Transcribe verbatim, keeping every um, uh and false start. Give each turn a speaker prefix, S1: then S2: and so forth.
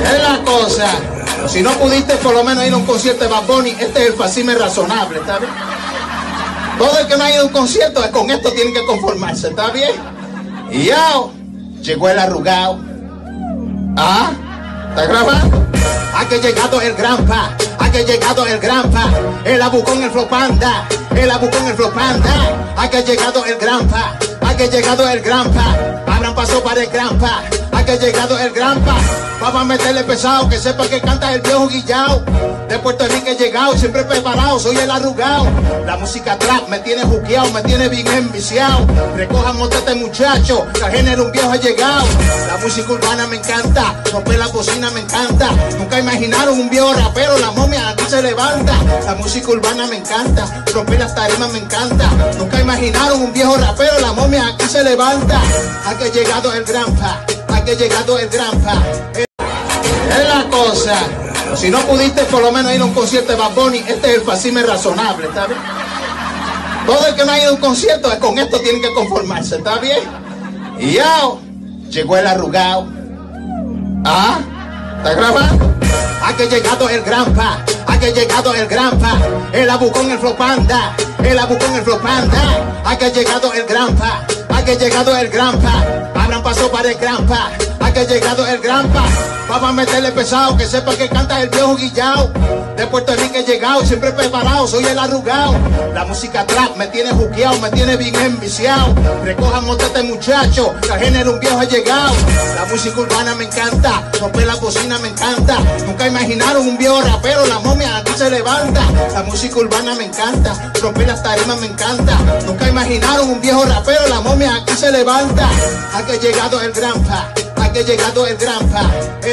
S1: Es la cosa. Si no pudiste por lo menos ir a un concierto de Bad Bunny, este es el facime razonable, ¿está bien? Todo el que no ha ido a un concierto, con esto tiene que conformarse, ¿está bien? Y ya llegó el arrugado. ¿Ah? ¿Está grabando? Ha que llegado el granpa, ha que llegado el granpa, el abucón, el flopanda, el abucón, el flopanda, ha que llegado el granpa, ha que llegado el granpa, abran paso para el granpa, ha que llegado el granpa, vamos a meterle pesado, que sepa que canta el viejo Guillao, de Puerto Rico he llegado, siempre preparado, soy el arrugado, la música trap me tiene juqueado, me tiene bien enviciado, recojan este muchacho, que al género un viejo ha llegado, la música urbana me encanta, romper la cocina me encanta, nunca imaginaron un viejo rapero, la momia aquí se levanta, la música urbana me encanta, romper las tarimas me encanta, nunca imaginaron un viejo rapero, la momia aquí se levanta, ha que llegado el granpa, ha que llegado el granpa, es la cosa. Si no pudiste por lo menos ir a un concierto de Bad Bunny, este es el facime razonable, ¿está bien? Todo el que no ha ido a un concierto, con esto tiene que conformarse, ¿está bien? Y ya llegó el arrugado. ¿Ah? ¿Está grabando? Ha que llegado el granpa, ha que llegado el granpa, el abucón, el flopanda, el abucón, el flopanda, ha que llegado el granpa, ha que llegado el granpa, abran paso para el granpa, ha que llegado el granpa, vamos a meterle pesado, que sepa que canta el viejo Guillao, de Puerto Rico he llegado, siempre preparado, soy el arrugado, la música trap me tiene juqueado, me tiene bien enviciado, recojan este muchacho, que al género un viejo ha llegado, la música urbana me encanta, romper la cocina me encanta, nunca imaginaron un viejo rapero, la momia aquí se levanta, la música urbana me encanta, romper las tarimas me encanta, nunca imaginaron un viejo rapero, la momia aquí se levanta, ha que llegado el granpa, ha que llegado el granpa.